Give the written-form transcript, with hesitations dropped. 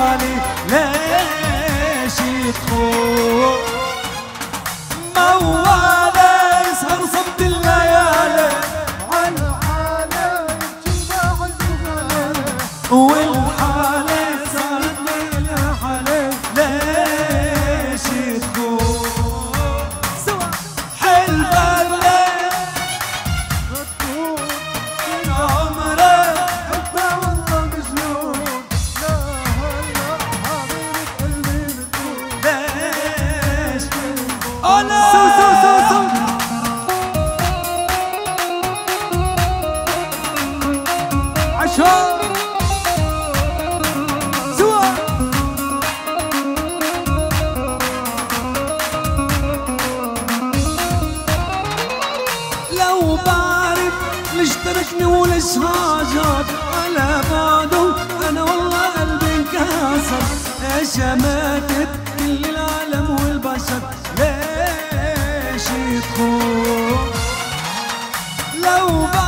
حالي ليش تخون موالي يسهر صبت الليالي على حالي كنا عالزغالي والحالي صارت لي حالي ليش تخون سوا حلبة الليل تكون عمرك حبه والله مجنون لا هلا حبيبة قلبي بتكون ليش أنا عشان سوا لو بعرف ليش تركني وليش هاجر على بعده انا والله قلبي انكسر ايش ماتت كل العالم والبشر ليش تخون لو